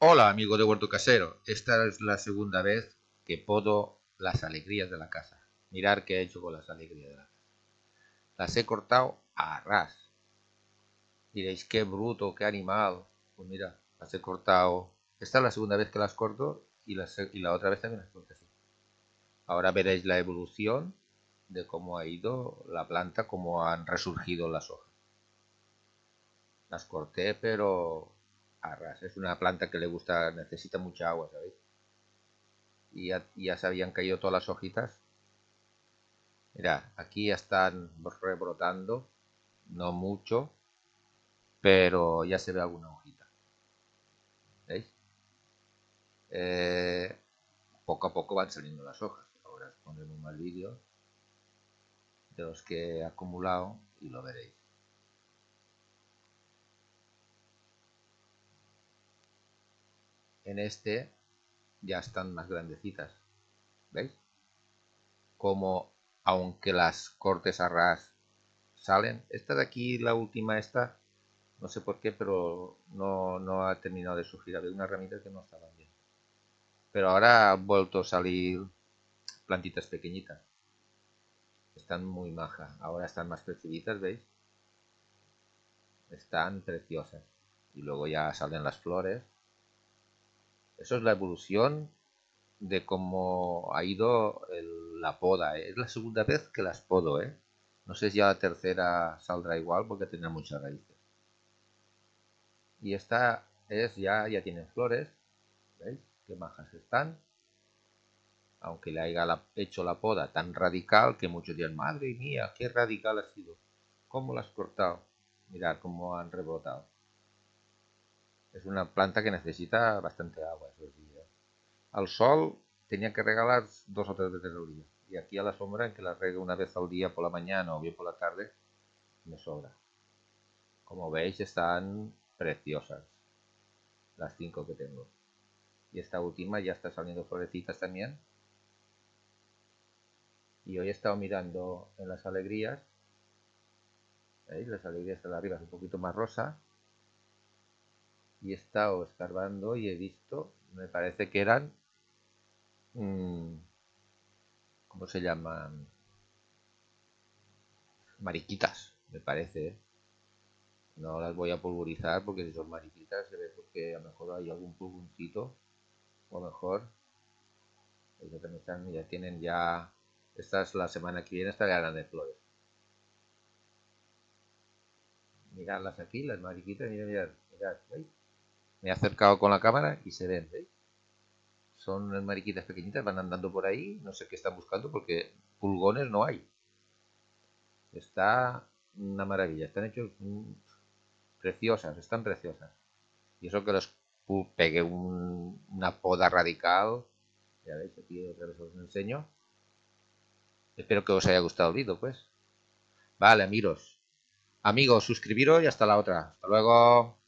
Hola, amigo de Huerto Casero. Esta es la segunda vez que podo las alegrías de la casa. Mirar qué he hecho con las alegrías de la casa. Las he cortado a ras. Diréis, qué bruto, qué animal. Pues mira, las he cortado. Esta es la segunda vez que las corto y la otra vez también las corté así. Ahora veréis la evolución de cómo ha ido la planta, cómo han resurgido las hojas. Las corté, pero a ras. Es una planta que le gusta, necesita mucha agua, ¿sabéis? Y ya se habían caído todas las hojitas. Mira, aquí ya están rebrotando, no mucho, pero ya se ve alguna hojita. ¿Veis? Eh, Poco a poco van saliendo las hojas. Ahora os pondré más vídeos de los que he acumulado y lo veréis. En este ya están más grandecitas. ¿Veis? Como aunque las cortes a ras salen. Esta de aquí, la última esta, no sé por qué, pero no ha terminado de surgir. Había unas ramitas que no estaban bien. Pero ahora han vuelto a salir plantitas pequeñitas. Están muy majas. Ahora están más creciditas, ¿veis? Están preciosas. Y luego ya salen las flores. Eso es la evolución de cómo ha ido la poda, ¿eh? Es la segunda vez que las podo, ¿eh? No sé si ya la tercera saldrá igual porque tendrá muchas raíces. Y esta es ya tienen flores. ¿Veis? Qué majas están. Aunque le haya hecho la poda tan radical que muchos dirán, madre mía, qué radical ha sido. ¿Cómo la has cortado? Mirad cómo han rebrotado. Es una planta que necesita bastante agua esos días. Al sol tenía que regalar 2 o 3 veces al día. Y aquí a la sombra, en que la rego una vez al día por la mañana o bien por la tarde, me sobra. Como veis, están preciosas las 5 que tengo. Y esta última ya está saliendo florecitas también. Y hoy he estado mirando en las alegrías. ¿Veis? Las alegrías de arriba es un poquito más rosa. Y he estado escarbando y he visto, me parece que eran, ¿cómo se llaman? Mariquitas, me parece, ¿eh? No las voy a pulverizar porque si son mariquitas se ve porque a lo mejor hay algún pulgoncito o mejor. Ellos también están, ya tienen ya, esta es la semana que viene, estarán de flores. Miradlas aquí, las mariquitas, mirad, mirad, mirad, ¿veis? Me he acercado con la cámara y se ven, ¿veis? Son unas mariquitas pequeñitas, van andando por ahí, no sé qué están buscando porque pulgones no hay. Está una maravilla, están hechos preciosas, están preciosas. Y eso que los pegué una poda radical, ya veis, aquí otra vez os enseño. Espero que os haya gustado el vídeo, pues. Vale, amigos. Amigos, suscribiros y hasta la otra. Hasta luego.